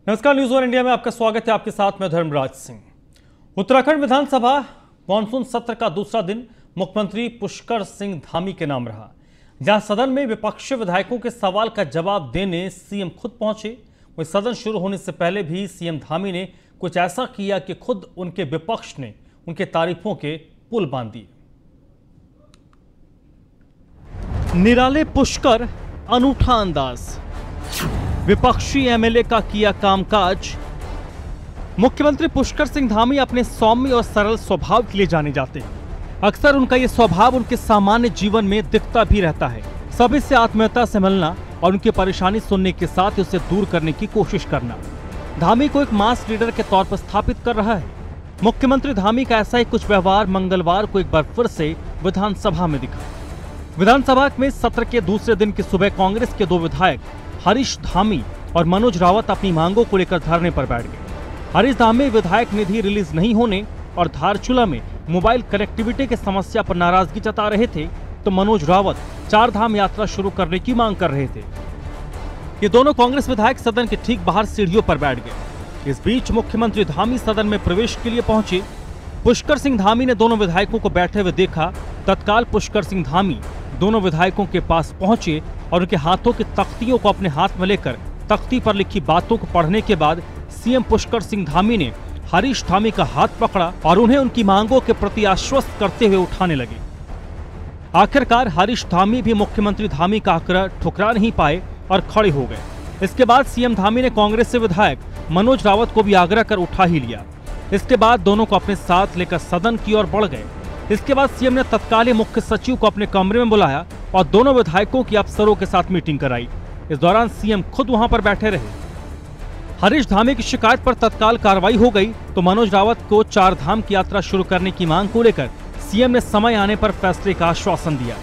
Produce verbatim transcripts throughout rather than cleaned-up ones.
नमस्कार, news one India में आपका स्वागत है। आपके साथ मैं धर्मराज सिंह। उत्तराखंड विधानसभा मानसून सत्र का दूसरा दिन मुख्यमंत्री पुष्कर सिंह धामी के नाम रहा, जहां सदन में विपक्षी विधायकों के सवाल का जवाब देने सीएम खुद पहुंचे। वहीं सदन शुरू होने से पहले भी सीएम धामी ने कुछ ऐसा किया कि खुद उनके विपक्ष ने उनके तारीफों के पुल बांध दिए। निराले पुष्कर, अनूठा अंदाज, विपक्षी एमएलए का किया कामकाज। मुख्यमंत्री पुष्कर सिंह धामी अपने सौम्य और सरल स्वभाव के लिए जाने जाते हैं। अक्सर उनका यह स्वभाव उनके सामान्य जीवन में दिखता भी रहता है। सभी से आत्मीयता से मिलना और उनकी परेशानी सुनने के साथ उसे दूर करने की कोशिश करना धामी को एक मास लीडर के तौर पर स्थापित कर रहा है। मुख्यमंत्री धामी का ऐसा ही कुछ व्यवहार मंगलवार को एक बार फिर से विधानसभा में दिखा। विधानसभा में सत्र के दूसरे दिन की सुबह कांग्रेस के दो विधायक हरीश धामी और मनोज रावत अपनी मांगों को लेकर धरने पर बैठ गए। हरीश धामी विधायक निधि रिलीज नहीं होने और धारचूला में मोबाइल कनेक्टिविटी की समस्या पर नाराजगी जता रहे थे, तो मनोज रावत चार धाम यात्रा शुरू करने की मांग कर रहे थे। ये दोनों कांग्रेस विधायक सदन के ठीक बाहर सीढ़ियों पर बैठ गए। इस बीच मुख्यमंत्री धामी सदन में प्रवेश के लिए पहुंचे। पुष्कर सिंह धामी ने दोनों विधायकों को बैठे हुए देखा। तत्काल पुष्कर सिंह धामी दोनों विधायकों के पास पहुंचे और उनके हाथों की तख्तियों को अपने हाथ में लेकर तख्ती पर लिखी बातों को पढ़ने के बाद सीएम पुष्कर सिंह धामी ने हरीश धामी का हाथ पकड़ा और उन्हें उनकी मांगों के प्रति आश्वस्त करते हुए उठाने लगे। आखिरकार हरीश धामी भी मुख्यमंत्री धामी का आग्रह ठुकरा नहीं पाए और खड़े हो गए। इसके बाद सीएम धामी ने कांग्रेस से विधायक मनोज रावत को भी आग्रह कर उठा ही लिया। इसके बाद दोनों को अपने साथ लेकर सदन की ओर बढ़ गए। इसके बाद सीएम ने तत्कालीन मुख्य सचिव को अपने कमरे में बुलाया और दोनों विधायकों की अफसरों के साथ मीटिंग कराई। इस दौरान सीएम खुद वहां पर बैठे रहे। हरीश धामी की शिकायत पर तत्काल कार्रवाई हो गई, तो मनोज रावत को चार धाम की यात्रा शुरू करने की मांग को लेकर सीएम ने समय आने पर फैसले का आश्वासन दिया।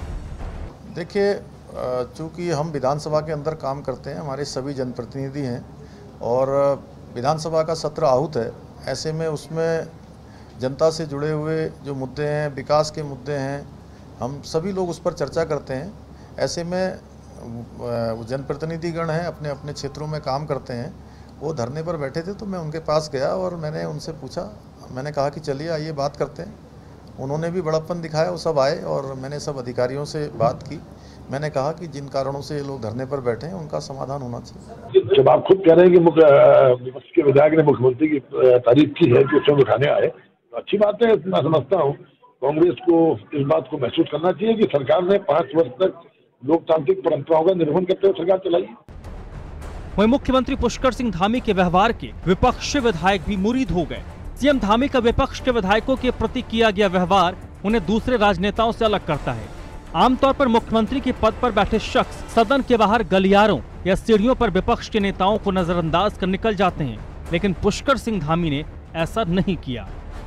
देखिए, चूंकि हम विधानसभा के अंदर काम करते हैं, हमारे सभी जनप्रतिनिधि हैं और विधानसभा का सत्र आहूत है, ऐसे में उसमें जनता से जुड़े हुए जो मुद्दे हैं, विकास के मुद्दे हैं, हम सभी लोग उस पर चर्चा करते हैं। ऐसे में जनप्रतिनिधिगण हैं, अपने अपने क्षेत्रों में काम करते हैं, वो धरने पर बैठे थे, तो मैं उनके पास गया और मैंने उनसे पूछा। मैंने कहा कि चलिए आइए बात करते हैं। उन्होंने भी बड़प्पन दिखाया, वो सब आए और मैंने सब अधिकारियों से बात की। मैंने कहा कि जिन कारणों से ये लोग धरने पर बैठे हैं उनका समाधान होना चाहिए। जब आप खुद कह रहे हैं कि विपक्ष के विधायक ने मुख्यमंत्री की तारीफ की है कि उसे उठाने आए, तो अच्छी बात है। मैं समझता हूँ कांग्रेस को इस बात को महसूस करना चाहिए कि सरकार ने पांच वर्ष तक लोकतांत्रिक परंपराओं का निर्वहन करते हुए सरकार चलाई। वहीं मुख्यमंत्री पुष्कर सिंह धामी के व्यवहार के विपक्षी विधायक भी मुरीद हो गए। सीएम धामी का विपक्ष के विधायकों के प्रति किया गया व्यवहार उन्हें दूसरे राजनेताओं से अलग करता है। आमतौर पर मुख्यमंत्री के पद पर बैठे शख्स सदन के बाहर गलियारों या सीढ़ियों पर विपक्ष के नेताओं को नजरअंदाज कर निकल जाते हैं, लेकिन पुष्कर सिंह धामी ने ऐसा नहीं किया।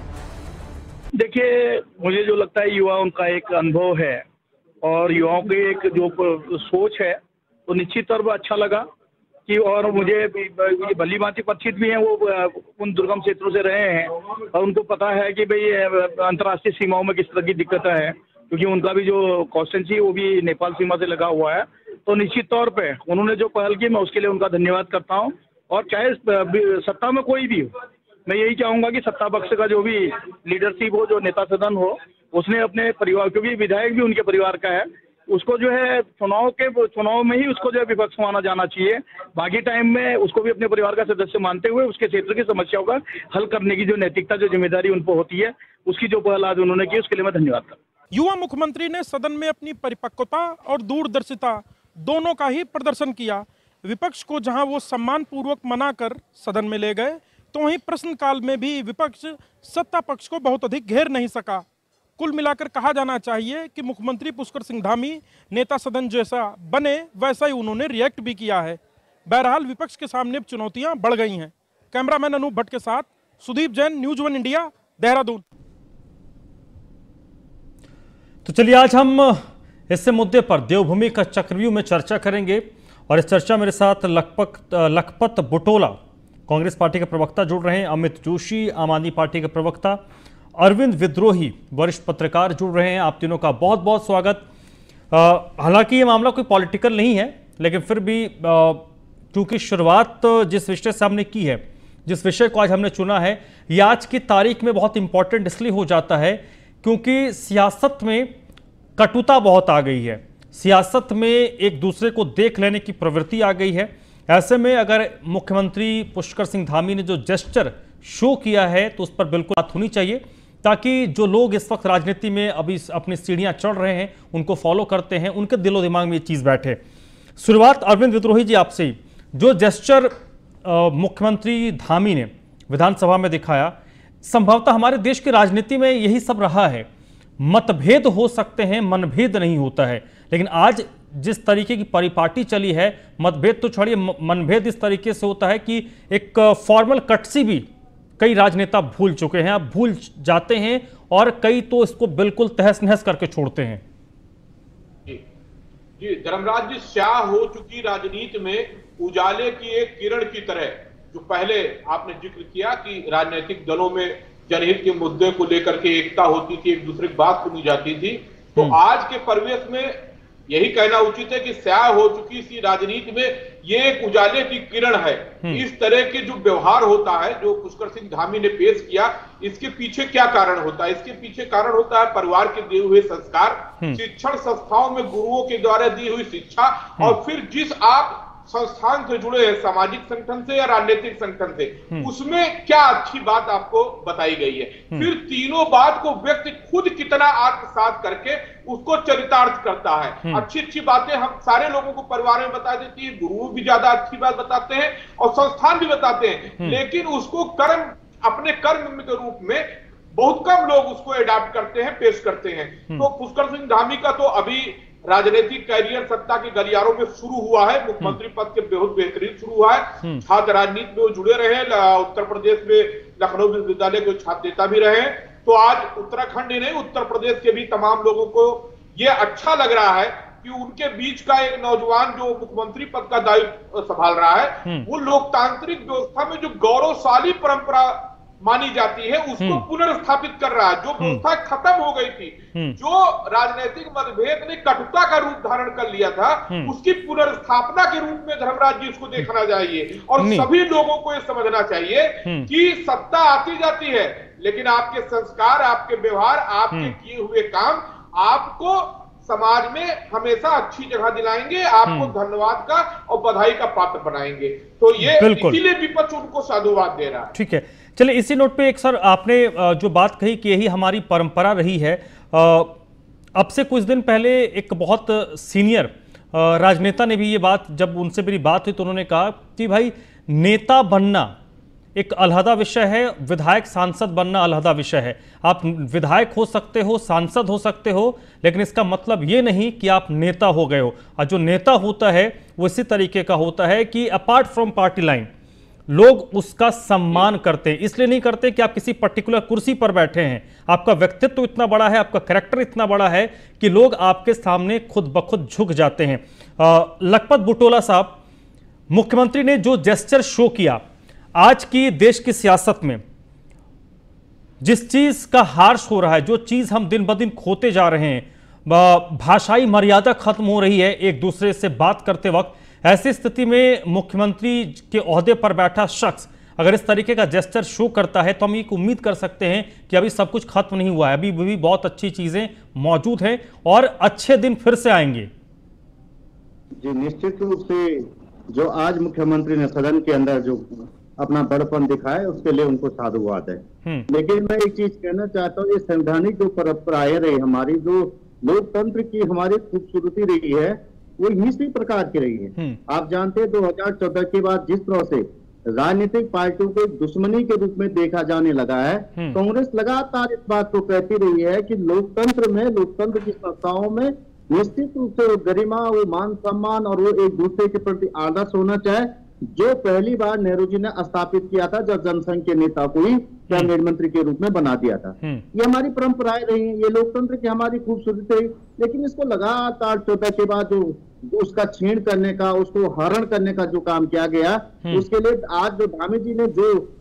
देखिए, मुझे जो लगता है युवा उनका एक अनुभव है और युवाओं की एक जो सोच है, तो निश्चित तौर पर अच्छा लगा कि, और मुझे भली भांति परिचित भी हैं, वो उन दुर्गम क्षेत्रों से रहे हैं और उनको पता है कि भाई अंतर्राष्ट्रीय सीमाओं में किस तरह की दिक्कत है, क्योंकि उनका भी जो कॉन्स्टिट्यूंसी वो भी नेपाल सीमा से लगा हुआ है। तो निश्चित तौर पे उन्होंने जो पहल की, मैं उसके लिए उनका धन्यवाद करता हूँ। और चाहे सत्ता में कोई भी हो, मैं यही चाहूंगा कि सत्ता पक्ष का जो भी लीडरशिप हो, जो नेता सदन हो, उसने अपने परिवार, क्योंकि विधायक भी उनके परिवार का है, उसको जो है चुनाव के चुनाव में ही उसको जो है विपक्ष माना जाना चाहिए। बाकी टाइम में उसको भी अपने परिवार का सदस्य मानते हुए उसके क्षेत्र की समस्याओं का हल करने की जो नैतिकता, जो जिम्मेदारी उन पर होती है, उसकी जो पहल आज उन्होंने की, उसके लिए मैं धन्यवाद करता हूँ। युवा मुख्यमंत्री ने सदन में अपनी परिपक्वता और दूरदर्शिता दोनों का ही प्रदर्शन किया। विपक्ष को जहां वो सम्मान पूर्वक मनाकर सदन में ले गए, तो वहीं प्रश्नकाल में भी विपक्ष सत्ता पक्ष को बहुत अधिक घेर नहीं सका। कुल मिलाकर कहा जाना चाहिए कि मुख्यमंत्री पुष्कर सिंह धामी नेता सदन जैसा बने वैसा ही उन्होंने रिएक्ट भी किया है। बहरहाल विपक्ष के सामने चुनौतियां बढ़ गई हैं। कैमरामैन अनूप भट्ट के साथ Sudeep Jain, news one India, Dehradun. तो चलिए आज हम इस मुद्दे पर देवभूमि का चक्रव्यूह में चर्चा करेंगे और इस चर्चा मेरे साथ लखपत लखपत बुटोला कांग्रेस पार्टी के प्रवक्ता जुड़ रहे हैं, अमित जोशी आम आदमी पार्टी के प्रवक्ता, अरविंद विद्रोही वरिष्ठ पत्रकार जुड़ रहे हैं। आप तीनों का बहुत बहुत स्वागत। हालांकि ये मामला कोई पॉलिटिकल नहीं है, लेकिन फिर भी क्योंकि शुरुआत जिस विषय से हमने की है, जिस विषय को आज हमने चुना है, ये आज की तारीख में बहुत इंपॉर्टेंट इसलिए हो जाता है क्योंकि सियासत में कटुता बहुत आ गई है, सियासत में एक दूसरे को देख लेने की प्रवृत्ति आ गई है। ऐसे में अगर मुख्यमंत्री पुष्कर सिंह धामी ने जो जेस्चर शो किया है तो उस पर बिल्कुल बात होनी चाहिए, ताकि जो लोग इस वक्त राजनीति में अभी अपनी सीढ़ियां चढ़ रहे हैं, उनको फॉलो करते हैं, उनके दिलो दिमाग में ये चीज़ बैठे। शुरुआत अरविंद विद्रोही जी आपसे ही, जो जेस्चर मुख्यमंत्री धामी ने विधानसभा में दिखाया, संभवतः हमारे देश की राजनीति में यही सब रहा है। मतभेद हो सकते हैं, मनभेद नहीं होता है, लेकिन आज जिस तरीके की परिपाटी चली है, मतभेद तो छोड़िए, मनभेद इस तरीके से होता है कि एक फॉर्मल कटसी भी कई राजनेता भूल चुके हैं, अब भूल जाते हैं और कई तो इसको बिल्कुल तहस नहस करके छोड़ते हैं। जी जी धर्मराज जी, स्याह हो चुकी राजनीति में उजाले की एक किरण की तरह, जो पहले आपने जिक्र किया कि राजनीतिक दलों में जनहित के मुद्दे को लेकर के एकता होती थी, एक दूसरे की बात सुनी जाती थी, तो आज के परिवेश में यही कहना उचित है कि स्याह हो चुकी सी राजनीति में ये एक उजाले की किरण है। इस तरह के जो व्यवहार होता है जो पुष्कर सिंह धामी ने पेश किया, इसके पीछे क्या कारण होता है? इसके पीछे कारण होता है परिवार के दिए हुए संस्कार, शिक्षण संस्थाओं में गुरुओं के द्वारा दी हुई शिक्षा, और फिर जिस आप संस्थान से जुड़े हैं, सामाजिक संगठन से या राजनीतिक संगठन से, उसमें क्या अच्छी बात आपको बताई गई है। फिर तीनों बात को व्यक्ति खुद कितना आत्मसात करके उसको चरितार्थ करता है। अच्छी अच्छी बातें हम सारे लोगों को परिवार में बता देती है, गुरु भी ज्यादा अच्छी बात बताते हैं और संस्थान भी बताते हैं, लेकिन उसको कर्म, अपने कर्म के रूप में बहुत कम लोग उसको अडॉप्ट करते हैं, पेश करते हैं। तो पुष्कर सिंह धामी का तो अभी राजनीतिक कैरियर सत्ता के गलियारों में शुरू हुआ है, मुख्यमंत्री पद के बहुत बेहतरीन शुरू हुआ है, छात्र राजनीति में वो जुड़े रहे, उत्तर प्रदेश में लखनऊ विश्वविद्यालय के छात्र नेता भी रहे। तो आज उत्तराखंड ही नहीं, उत्तर प्रदेश के भी तमाम लोगों को ये अच्छा लग रहा है कि उनके बीच का एक नौजवान जो मुख्यमंत्री पद का दायित्व संभाल रहा है, वो लोकतांत्रिक व्यवस्था में जो गौरवशाली परंपरा मानी जाती है उसको पुनर्स्थापित कर रहा है। जो व्यवस्था खत्म हो गई थी, जो राजनीतिक मतभेद ने कटुता का रूप धारण कर लिया था, उसकी पुनर्स्थापना के रूप में धर्मराज जी इसको देखना चाहिए। और सभी लोगों को यह समझना चाहिए कि सत्ता आती जाती है, लेकिन आपके संस्कार, आपके व्यवहार, आपके किए हुए काम आपको समाज में हमेशा अच्छी जगह दिलाएंगे, आपको धन्यवाद का और बधाई का पात्र बनाएंगे। तो ये इसीलिए विपक्ष उनको साधुवाद दे रहा है। ठीक है, चलिए इसी नोट पे एक सर आपने जो बात कही कि यही हमारी परंपरा रही है, अब से कुछ दिन पहले एक बहुत सीनियर राजनेता ने भी ये बात, जब उनसे मेरी बात हुई तो उन्होंने कहा कि भाई नेता बनना एक अलहदा विषय है, विधायक सांसद बनना अलहदा विषय है। आप विधायक हो सकते हो, सांसद हो सकते हो, लेकिन इसका मतलब ये नहीं कि आप नेता हो गए हो। और जो नेता होता है वो इसी तरीके का होता है कि अपार्ट फ्रॉम पार्टी लाइन लोग उसका सम्मान करते हैं। इसलिए नहीं करते कि आप किसी पर्टिकुलर कुर्सी पर बैठे हैं, आपका व्यक्तित्व इतना बड़ा है, आपका कैरेक्टर इतना बड़ा है कि लोग आपके सामने खुद ब खुद झुक जाते हैं। लखपत बुटोला साहब, मुख्यमंत्री ने जो जेस्चर शो किया, आज की देश की सियासत में जिस चीज का हार्श हो रहा है, जो चीज हम दिन ब दिन खोते जा रहे हैं, भाषाई मर्यादा खत्म हो रही है एक दूसरे से बात करते वक्त, ऐसी स्थिति में मुख्यमंत्री के ओहदे पर बैठा शख्स अगर इस तरीके का जेस्चर शो करता है तो हम एक उम्मीद कर सकते हैं कि अभी सब कुछ खत्म नहीं हुआ है, अभी भी बहुत अच्छी चीजें मौजूद हैं और अच्छे दिन फिर से आएंगे। जी निश्चित रूप से जो आज मुख्यमंत्री ने सदन के अंदर जो अपना बड़पन दिखाया उसके लिए उनको साधुवाद है। लेकिन मैं एक चीज कहना चाहता हूँ, ये संवैधानिक जो परंपराएं रही हमारी, जो लोकतंत्र की हमारी खूबसूरती रही है, वो इसी प्रकार की रही है। आप जानते हैं दो हजार चौदह के बाद जिस तरह से राजनीतिक पार्टियों को दुश्मनी के रूप में देखा जाने लगा है, कांग्रेस लगातार इस बात को कहती रही है कि लोकतंत्र में, लोकतंत्र की संस्थाओं में निश्चित रूप से वो गरिमा, वो मान सम्मान और वो एक दूसरे के प्रति आदर्श होना चाहे, जो पहली बार नेहरू जी ने स्थापित किया था जब जनसंघ के नेता को ही कैबिनेट मंत्री के रूप में बना दिया था। ये हमारी परंपराएं रही हैं, ये लोकतंत्र की हमारी खूबसूरती रही। लेकिन इसको लगातार चौदह के बाद जो, जो उसका छीण करने का, उसको हरण करने का जो काम किया गया, उसके लिए आज जो धामी जी ने जो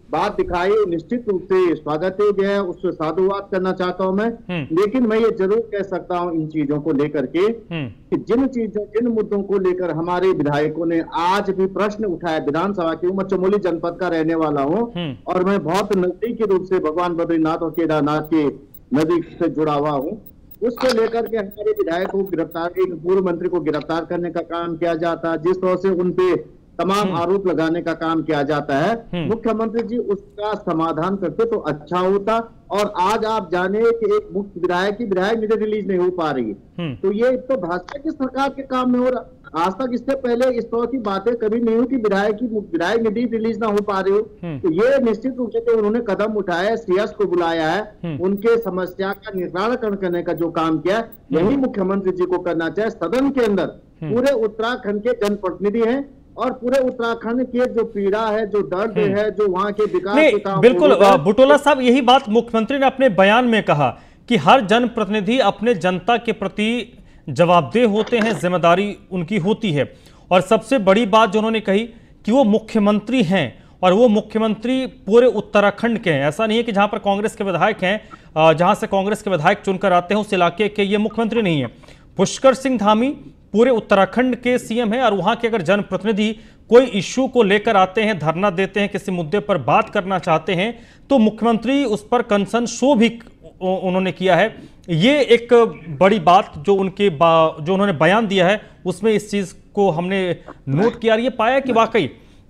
बात दिखाई, निश्चित रूप से स्वागत योग्य है, उससे साधुवाद करना चाहता हूं मैं। लेकिन मैं ये जरूर कह सकता हूं इन चीजों को लेकर के कि जिन चीजों जिन मुद्दों को लेकर हमारे विधायकों ने आज भी प्रश्न उठाया, विधानसभा की मैं चमोली जनपद का रहने वाला हूं और मैं बहुत नजदीकी रूप से भगवान बद्रीनाथ और केदारनाथ के नजदीक से जुड़ा हुआ हूं। उसको लेकर के हमारे विधायक को गिरफ्तार, एक पूर्व मंत्री को गिरफ्तार करने का काम किया जाता है, जिस तरह से उनपे तमाम आरोप लगाने का काम किया जाता है। मुख्यमंत्री जी उसका समाधान करते तो अच्छा होता। और आज आप जाने कि एक मुख्य विधायक की विधायक निधि रिलीज नहीं हो पा रही है, तो ये तो भाजपा की सरकार के काम में हो रहा। आज तक इससे पहले इस तरह की बातें कभी नहीं हुई कि विधायक की विधायक निधि रिलीज ना हो पा रही हो। तो ये निश्चित रूप से जो उन्होंने कदम उठाया, सीएस को बुलाया है, उनके समस्या का निराकरण करने का जो काम किया, यही मुख्यमंत्री जी को करना चाहिए। सदन के अंदर पूरे उत्तराखंड के जनप्रतिनिधि हैं और पूरे उत्तराखंड के जो पीड़ा है, जो दर्द है, जो वहां के विकास के काम, बिल्कुल बुटोला साहब, यही बात मुख्यमंत्री ने अपने बयान में कहा कि हर जनप्रतिनिधि अपने जनता के प्रति जवाबदेह होते हैं, जिम्मेदारी उनकी होती है। और सबसे बड़ी बात जो उन्होंने कही कि वो मुख्यमंत्री हैं और वो मुख्यमंत्री पूरे उत्तराखंड के हैं। ऐसा नहीं है कि जहां पर कांग्रेस के विधायक हैं, जहां से कांग्रेस के विधायक चुनकर आते हैं उस इलाके के ये मुख्यमंत्री नहीं है। पुष्कर सिंह धामी पूरे उत्तराखंड के सीएम हैं और वहां के अगर जनप्रतिनिधि कोई इश्यू को लेकर आते हैं, धरना देते हैं, किसी मुद्दे पर बात करना चाहते हैं, तो मुख्यमंत्री उस पर कंसर्न शो भी उन्होंने किया है। ये एक बड़ी बात जो उनके जो उन्होंने बयान दिया है उसमें इस चीज को हमने नोट किया। ये पाया कि वाकई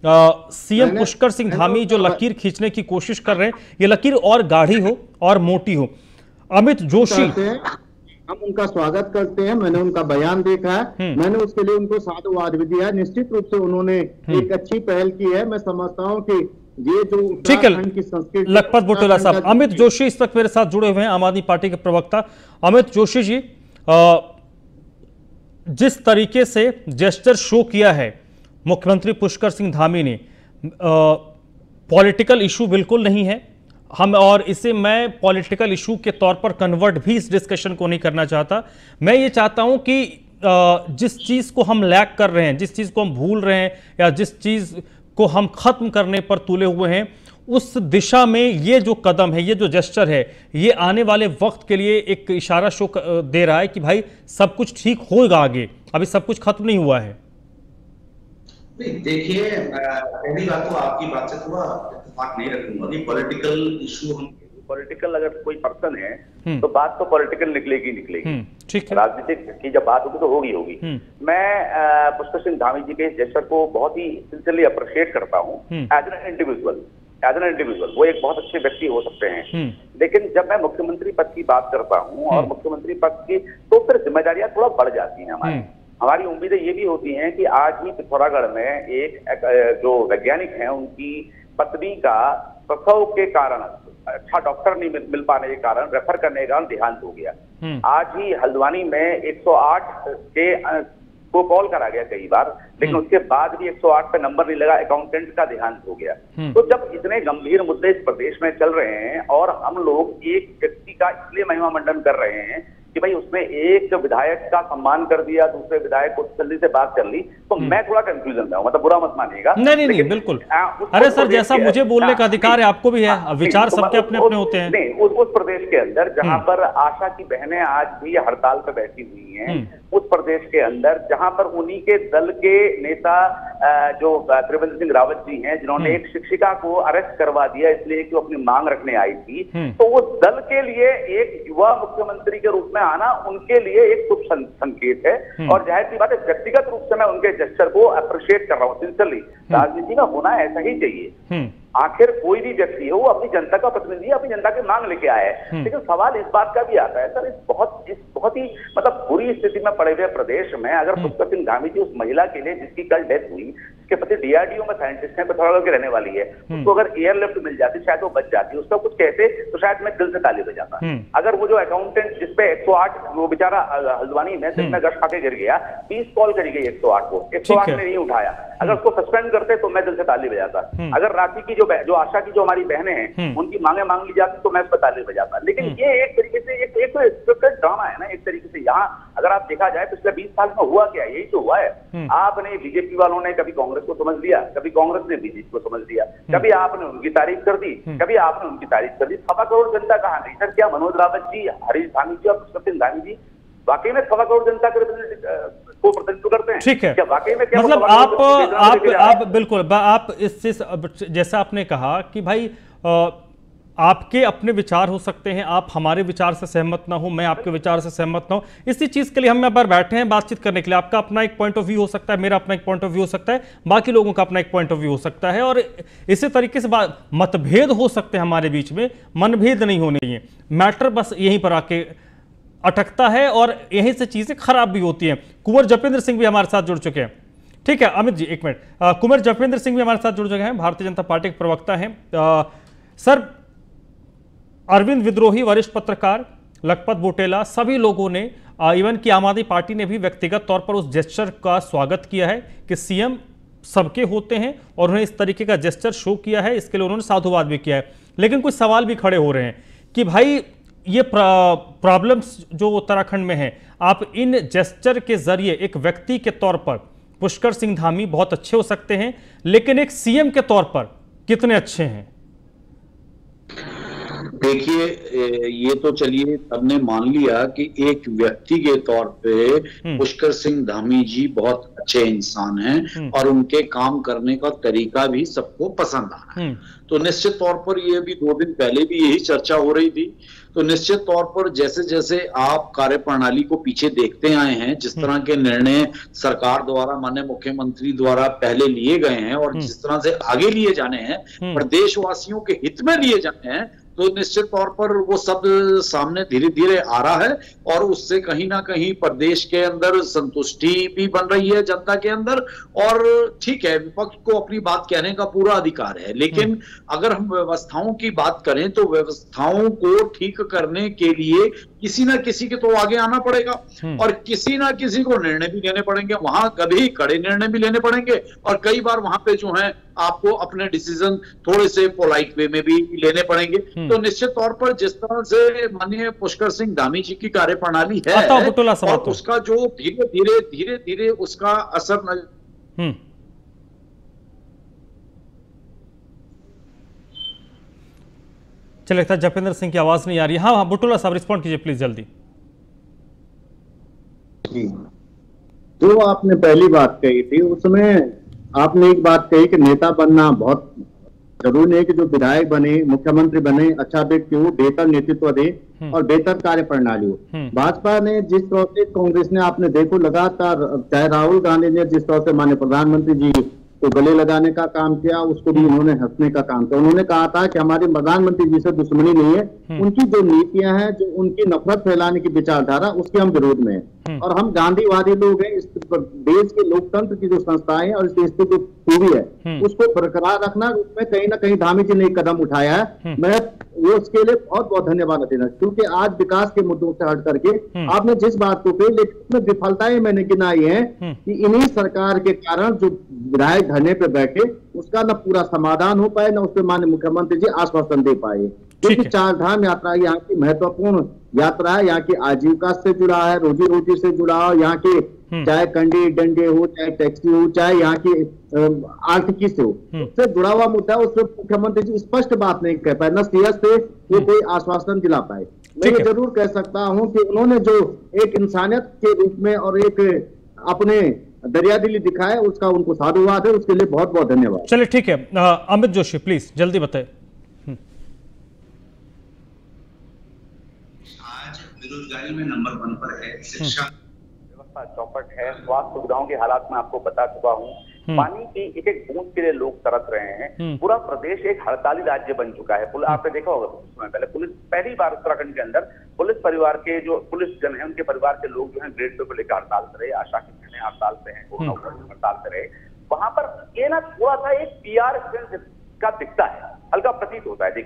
सीएम पुष्कर सिंह धामी जो लकीर खींचने की कोशिश कर रहे हैं, ये लकीर और गाढ़ी हो और मोटी हो। अमित जोशी, हम उनका स्वागत करते हैं। मैंने उनका बयान देखा है, मैंने उसके लिए उनको साधुवाद भी दिया है। निश्चित रूप से उन्होंने एक अच्छी पहल की है। मैं समझता हूं कि ये जो उत्तराखंड की संस्कृति, लखपत बुटोला साहब, अमित जोशी इस वक्त मेरे साथ जुड़े हुए हैं, आम आदमी पार्टी के प्रवक्ता। अमित जोशी जी, आ, जिस तरीके से जेस्चर शो किया है मुख्यमंत्री पुष्कर सिंह धामी ने, पॉलिटिकल इशू बिल्कुल नहीं है हम, और इसे मैं पॉलिटिकल इशू के तौर पर कन्वर्ट भी इस डिस्कशन को नहीं करना चाहता। मैं ये चाहता हूं कि जिस चीज़ को हम लैक कर रहे हैं, जिस चीज़ को हम भूल रहे हैं या जिस चीज़ को हम खत्म करने पर तुले हुए हैं, उस दिशा में ये जो कदम है, ये जो जेस्चर है, ये आने वाले वक्त के लिए एक इशारा शो दे रहा है कि भाई सब कुछ ठीक होगा आगे, अभी सब कुछ खत्म नहीं हुआ है। नहीं, देखिए, पहली बात तो आपकी बात से थोड़ा इत्तेफाक नहीं रखूंगा कि पॉलिटिकल इशू, हम पॉलिटिकल अगर कोई पर्सन है तो बात तो पॉलिटिकल निकलेगी निकलेगी ठीक है, राजनीतिक की जब बात होगी तो होगी होगी मैं पुष्कर सिंह धामी जी के जेस्चर को बहुत ही सिंसियरली अप्रिशिएट करता हूँ as an individual as an individual वो एक बहुत अच्छे व्यक्ति हो सकते हैं। लेकिन जब मैं मुख्यमंत्री पद की बात करता हूँ और मुख्यमंत्री पद की, तो फिर जिम्मेदारियां थोड़ा बढ़ जाती हैं हमारी हमारी उम्मीदें ये भी होती हैं कि आज ही पिथौरागढ़ में एक जो वैज्ञानिक हैं, उनकी पत्नी का प्रसव के कारण अच्छा डॉक्टर नहीं मिल, मिल पाने के कारण, रेफर करने के कारण देहांत हो गया। आज ही हल्द्वानी में एक सौ आठ के को कॉल करा गया कई बार, लेकिन उसके बाद भी एक सौ आठ पे नंबर नहीं लगा, अकाउंटेंट का देहांत हो गया। तो जब इतने गंभीर मुद्दे इस प्रदेश में चल रहे हैं और हम लोग एक व्यक्ति का इसलिए महिमा मंडन कर रहे हैं कि भाई उसने एक विधायक का सम्मान कर दिया, दूसरे विधायक को जल्दी से बात कर ली, तो मैं थोड़ा कंफ्यूजन में हूं, मतलब बुरा मत मानिएगा। नहीं नहीं नहीं बिल्कुल, अरे सर जैसा मुझे बोलने का अधिकार है आपको भी है, विचार सबके अपने अपने होते हैं। नहीं, उस, उस प्रदेश के अंदर जहां पर आशा की बहनें आज भी हड़ताल पे बैठी हुई हैं, उस प्रदेश के अंदर जहां पर उन्हीं के दल के नेता जो त्रिवेंद्र सिंह रावत जी हैं, जिन्होंने एक शिक्षिका को अरेस्ट करवा दिया इसलिए कि वो अपनी मांग रखने आई थी, तो वो दल के लिए एक युवा मुख्यमंत्री के रूप में आना उनके लिए एक शुभ संकेत है। और जाहिर सी बात है, व्यक्तिगत रूप से मैं उनके जेस्चर को अप्रिशिएट कर रहा हूँ सिंसियरली। राजनीति में होना ऐसा ही चाहिए, आखिर कोई भी व्यक्ति हो वो अपनी जनता का प्रतिनिधि, अपनी जनता की मांग लेके आया है। लेकिन सवाल इस बात का भी आता है सर, इस बहुत इस बहुत ही मतलब बुरी स्थिति में पड़े हुए प्रदेश में अगर पुष्कर सिंह धामी जी उस महिला के लिए जिसकी कल डेथ हुई, जिसके पति डीआरडीओ में साइंटिस्ट हैं, पिथौरागढ़ की रहने वाली है, उसको अगर एयरलिफ्ट मिल जाती शायद वो बच जाती, उसका कुछ कहते तो शायद मैं दिल से ताली बजाता। अगर वो जो अकाउंटेंट जिसपे एक सौ आठ वो बेचारा हल्द्वानी में सिर में गश खा के गिर गया, बीस कॉल करी गई एक सौ आठ को, एक सौ आठ ने नहीं उठाया, अगर उसको सस्पेंड करते तो मैं दिल से ताली बजाता। अगर राखी की जो जो आशा की जो हमारी बहनें हैं उनकी मांगे मांग ली जाती तो मैं उस पर ताली बजाता। लेकिन ये एक तरीके से एक एक स्क्रिप्टेड ड्रामा है ना एक तरीके से। यहाँ अगर आप देखा जाए पिछले बीस साल में हुआ क्या, यही तो हुआ है। आपने बीजेपी वालों ने कभी कांग्रेस को समझ लिया, कभी कांग्रेस ने बीजेपी को समझ लिया, कभी आपने उनकी तारीफ कर दी, कभी आपने उनकी तारीफ कर दी। सवा करोड़ जनता कहाँ गई सर? क्या मनोज रावत जी, हरीश धामी जी और पुष्कर सिंह धामी जी वाकई में सवा करोड़ जनता के को प्रतिनिधित्व करते हैं? ठीक है, क्या वाकई में क्या मतलब आप आप आप बिल्कुल आप इससे जैसा आपने कहा कि भाई आ, आपके अपने विचार हो सकते हैं, आप हमारे विचार से सहमत ना हो, मैं आपके विचार से सहमत ना हो, इसी चीज के लिए हम यहाँ पर बैठे हैं बातचीत करने के लिए। आपका अपना एक पॉइंट ऑफ व्यू हो सकता है, मेरा अपना एक पॉइंट ऑफ व्यू हो सकता है, बाकी लोगों का अपना एक पॉइंट ऑफ व्यू हो सकता है, और इसी तरीके से मतभेद हो सकते हैं हमारे बीच में, मनभेद नहीं होने चाहिए। मैटर बस यहीं पर आके अटकता है और यहीं से चीजें खराब भी होती हैं। कुंवर जपेंद्र सिंह भी हमारे साथ जुड़ चुके हैं। ठीक है अमित जी, एक मिनट। कुंवर जपेंद्र सिंह भी हमारे साथ जुड़ चुके हैं, भारतीय जनता पार्टी के प्रवक्ता हैं। सर, अरविंद विद्रोही, वरिष्ठ पत्रकार, लखपत बुटेला, सभी लोगों ने, इवन की आम आदमी पार्टी ने भी व्यक्तिगत तौर पर उस जेस्चर का स्वागत किया है कि सीएम सबके होते हैं और उन्हें इस तरीके का जेस्चर शो किया है, इसके लिए उन्होंने साधुवाद भी किया है। लेकिन कुछ सवाल भी खड़े हो रहे हैं कि भाई ये प्रॉब्लम्स जो उत्तराखंड में हैं, आप इन जेस्चर के जरिए एक व्यक्ति के तौर पर पुष्कर सिंह धामी बहुत अच्छे हो सकते हैं, लेकिन एक सीएम के तौर पर कितने अच्छे हैं? देखिए, ये तो चलिए सबने मान लिया कि एक व्यक्ति के तौर पे पुष्कर सिंह धामी जी बहुत अच्छे इंसान हैं और उनके काम करने का तरीका भी सबको पसंद आ रहा है। तो निश्चित तौर पर ये भी दो दिन पहले भी यही चर्चा हो रही थी। तो निश्चित तौर पर जैसे जैसे आप कार्यप्रणाली को पीछे देखते आए हैं, जिस तरह के निर्णय सरकार द्वारा, माननीय मुख्यमंत्री द्वारा पहले लिए गए हैं और जिस तरह से आगे लिए जाने हैं, प्रदेशवासियों के हित में लिए जाने हैं, तो निश्चित तौर पर वो सब सामने धीरे धीरे आ रहा है और उससे कहीं ना कहीं प्रदेश के अंदर संतुष्टि भी बन रही है जनता के अंदर। और ठीक है, विपक्ष को अपनी बात कहने का पूरा अधिकार है, लेकिन अगर हम व्यवस्थाओं की बात करें तो व्यवस्थाओं को ठीक करने के लिए किसी ना किसी के तो आगे आना पड़ेगा और किसी ना किसी को निर्णय भी लेने पड़ेंगे। वहां कभी कड़े निर्णय भी लेने पड़ेंगे और कई बार वहां पे जो है आपको अपने डिसीजन थोड़े से पोलाइट वे में भी लेने पड़ेंगे। तो निश्चित तौर पर जिस तरह से माननीय पुष्कर सिंह धामी जी की कार्यप्रणाली है और उसका जो धीरे धीरे धीरे धीरे उसका असर न... चलिए, लगता है जपेंद्र सिंह की आवाज नहीं आ रही। हाँ हाँ बुटोला साहब रिस्पॉन्ड कीजिए प्लीज जल्दी। जो आपने पहली बात कही थी उसमें आपने एक बात कही कि नेता बनना बहुत जरूरी नहीं है कि जो विधायक बने, मुख्यमंत्री बने, अच्छा व्यक्ति हो, बेहतर नेतृत्व दे और बेहतर कार्य प्रणाली हो। भाजपा ने जिस तरह से, कांग्रेस ने आपने देखो लगातार, चाहे राहुल गांधी ने जिस तरह से माननीय प्रधानमंत्री जी को गले लगाने का काम किया, उसको भी उन्होंने हंसने का काम किया। उन्होंने कहा था कि हमारे प्रधानमंत्री जी से दुश्मनी नहीं है, उनकी जो नीतियां हैं, जो उनकी नफरत फैलाने की विचारधारा, उसके हम विरोध में हैं और हम गांधीवादी लोग हैं। इस देश के लोकतंत्र की जो संस्थाएं और इस देश की जो खूबी है उसको बरकरार रखना, उसमें कहीं ना कहीं धामी जी ने एक कदम उठाया है। मैं वो उसके लिए बहुत बहुत धन्यवाद देना, क्योंकि आज विकास के मुद्दों से हट करके आपने जिस बात को कही, लेकिन उसमें विफलताएं मैंने गिनाई है कि इन्हीं सरकार के कारण जो विधायक धरने पे बैठे उसका न पूरा समाधान हो पाए, न उस पर माननीय मुख्यमंत्री जी आश्वासन दे पाए। क्योंकि चार धाम यात्रा यहाँ की महत्वपूर्ण यात्रा है, यहाँ की आजीविका से जुड़ा है, रोजी रोटी से जुड़ा है, यहाँ के चाहे कंडी डंडे हो, चाहे टैक्सी हो, चाहे यहाँ की आर्थिकी से हो, उससे जुड़ा हुआ मुद्दा है। उससे मुख्यमंत्री जी स्पष्ट बात नहीं कह पाए, न सीएस से वो कोई आश्वासन दिला पाए। मैं ये जरूर कह सकता हूँ कि उन्होंने जो एक इंसानियत के रूप में और एक अपने दरिया दिली दिखाए, उसका उनको साधुवाद है, उसके लिए बहुत बहुत धन्यवाद। चलिए ठीक है, अमित जोशी प्लीज जल्दी बताए। आज बेरोजगारी में नंबर वन पर है, शिक्षा व्यवस्था चौपट है, स्वास्थ्य सुविधाओं के हालात में आपको बता चुका हूँ, पानी की एक एक बूंद के लिए लोग तरस रहे हैं। पूरा प्रदेश एक हड़ताली राज्य बन चुका है। आपने देखा होगा कुछ समय पहले पुलिस, पहली बार उत्तराखंड के अंदर पुलिस परिवार के जो पुलिस जन है, उनके परिवार के लोग जो है ग्रेड पे को लेकर हड़ताल कर रहे, आशा की बहनें हड़ताल पे हैं, हड़ताल कर रहे। वहां पर ये ना थोड़ा सा एक पीआर का दिखता है, हल्का प्रतीत होता है। देखिए,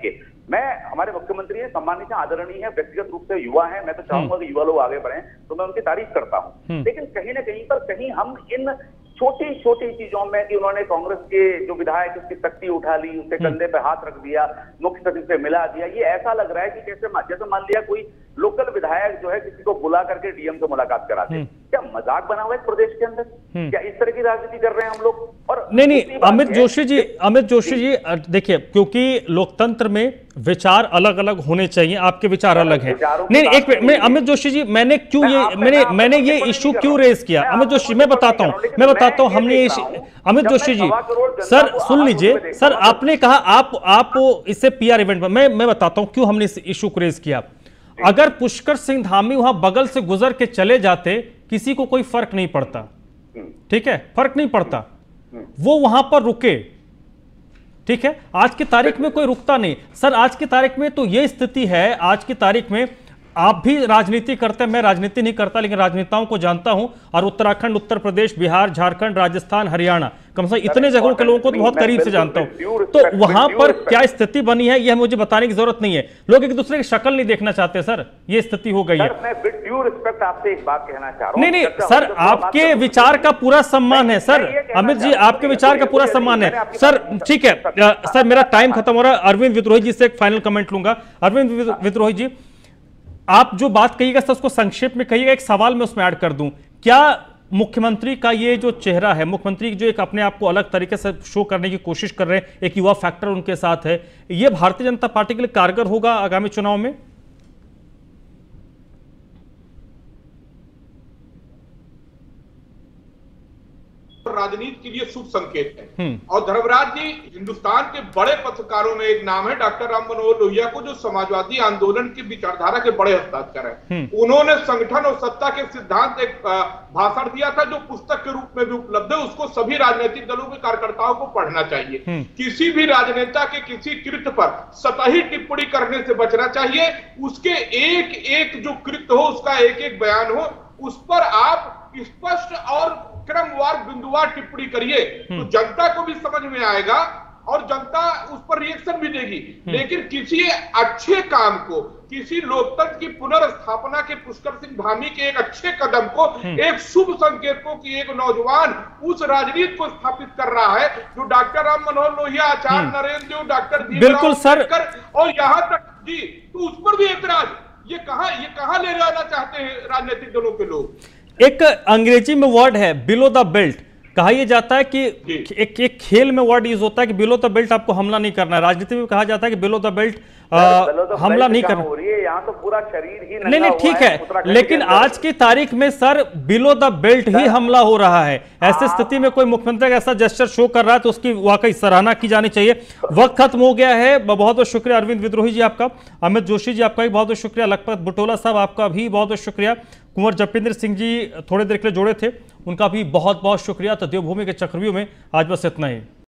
मैं हमारे मुख्यमंत्री हैं, सम्मानित आदरणीय है, व्यक्तिगत रूप से युवा है, मैं तो चाहूंगा कि युवा लोग आगे बढ़े, तो मैं उनकी तारीफ करता हूं। लेकिन कहीं ना कहीं पर कहीं हम इन छोटी छोटी चीजों में कि उन्होंने कांग्रेस के जो विधायक उसकी तख्ती उठा ली, उसके कंधे पे हाथ रख दिया, मुख्य सचिव से मिला दिया, ये ऐसा लग रहा है कि जैसे जैसे मान लिया कोई लोकल विधायक जो है किसी को बुला करके डीएम से मुलाकात कराते। क्या मजाक बना हुआ है प्रदेश के अंदर? क्या इस तरह की राजनीति कर रहे हैं हम लोग? और नहीं नहीं अमित जोशी जी, अमित जोशी जी देखिए, क्योंकि लोकतंत्र में विचार अलग अलग होने चाहिए, आपके विचार अलग हैं। नहीं एक मिनट, मैं अमित जोशी जी, मैंने क्यों ये मैंने मैंने ये इशू क्यों रेज किया? अमित जोशी मैं बताता हूं मैं बताता हूं हमने अमित जोशी जी सर सुन लीजिए सर, आपने कहा आप आप इससे पीआर इवेंट में, मैं मैं बताता हूं क्यों हमने इस इशू को रेज किया। अगर पुष्कर सिंह धामी वहां बगल से गुजर के चले जाते, किसी को कोई फर्क नहीं पड़ता, ठीक है, फर्क नहीं पड़ता, वो वहां पर रुके, ठीक है। आज की तारीख में कोई रुकता नहीं सर, आज की तारीख में तो ये स्थिति है, आज की तारीख में आप भी राजनीति करते हैं, मैं राजनीति नहीं करता, लेकिन राजनेताओं को जानता हूं, और उत्तराखंड, उत्तर प्रदेश, बिहार, झारखंड, राजस्थान, हरियाणा, कम से कम इतने जगहों के लोगों को तो बहुत करीब से जानता हूं। तो वहां पर क्या स्थिति बनी है यह मुझे बताने की जरूरत नहीं है। लोग एक दूसरे की शक्ल नहीं देखना चाहते सर, ये स्थिति हो गई है। मैं विद ड्यू रिस्पेक्ट आपसे एक बात कहना चाह रहा हूं। नहीं नहीं सर, आपके विचार का पूरा सम्मान है सर, अमित जी आपके विचार का पूरा सम्मान है सर, ठीक है सर। मेरा टाइम खत्म हो रहा है, अरविंद विद्रोही जी से एक फाइनल कमेंट लूंगा। अरविंद विद्रोही जी, आप जो बात कहिएगा सर उसको संक्षेप में कहिएगा, एक सवाल मैं उसमें ऐड कर दूं। क्या मुख्यमंत्री का ये जो चेहरा है, मुख्यमंत्री जो एक अपने आप को अलग तरीके से शो करने की कोशिश कर रहे हैं, एक युवा फैक्टर उनके साथ है, ये भारतीय जनता पार्टी के लिए कारगर होगा आगामी चुनाव में? राजनीति के लिए शुभ संकेत है। और धर्मराज जी हिंदुस्तान के बड़े पत्रकारों में एक नाम है, डॉक्टर राम मनोहर लोहिया को, जो समाजवादी आंदोलन की विचारधारा के बड़े हस्ताक्षर हैं। उन्होंने संगठन और सत्ता के सिद्धांत एक भाषण दिया था जो पुस्तक के रूप में भी उपलब्ध है, उसको सभी राजनीतिक दलों के कार्यकर्ताओं को पढ़ना चाहिए। किसी भी राजनेता के किसी कृत्य पर सतही टिप्पणी करने से बचना चाहिए, उसके एक एक जो कृत्य हो उसका एक एक बयान हो, उस पर आप स्पष्ट और क्रमवार बिंदुवार टिप्पणी करिए, तो जनता को भी समझ में आएगा और जनता उस पर रिएक्शन भी देगी। लेकिन किसी अच्छे काम को, किसी लोकतंत्र की पुनर्स्थापना के पुष्कर सिंह धामी के एक अच्छे कदम को, एक शुभ संकेत को कि एक नौजवान उस राजनीति को स्थापित कर रहा है जो डॉक्टर राम मनोहर लोहिया, आचार्य नरेंद्र देव, डॉक्टर बिल्कुल सर, और यहाँ तक जी, तो उस पर भी ऐतराज। ये कहां ये कहां ले जाना चाहते हैं राजनीतिक दलों के लोग? एक अंग्रेजी में वर्ड है बिलो द बेल्ट, कहा यह जाता है कि एक एक खेल में वर्ड यूज होता है कि बिलो द बेल्ट आपको हमला नहीं करना है, राजनीति में कहा जाता है कि बिलो द बेल्ट हमला नहीं करना। यहाँ तो पूरा शरीर ही नहीं नहीं ठीक है, लेकिन आज की तारीख में सर बिलो द बेल्ट ही हमला हो रहा है। ऐसी स्थिति में कोई मुख्यमंत्री का ऐसा जेस्चर शो कर रहा है तो उसकी वाकई सराहना की जानी चाहिए। वक्त खत्म हो गया है, बहुत बहुत शुक्रिया अरविंद विद्रोही जी आपका, अमित जोशी जी आपका भी बहुत बहुत शुक्रिया, लखपत बुटोला साहब आपका भी बहुत बहुत शुक्रिया, कुंवर जपिंदर सिंह जी थोड़ी देर के लिए जोड़े थे, उनका भी बहुत बहुत शुक्रिया। तो देवभूमि के चक्रव्यूह में आज बस इतना ही।